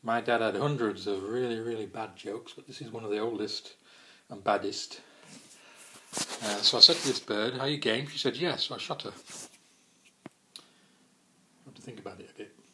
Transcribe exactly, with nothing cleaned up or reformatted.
My dad had hundreds of really, really bad jokes, but this is one of the oldest and baddest. Uh, so I said to this bird, "Are you game?" She said, "Yes." So I shot her. I have to think about it a bit.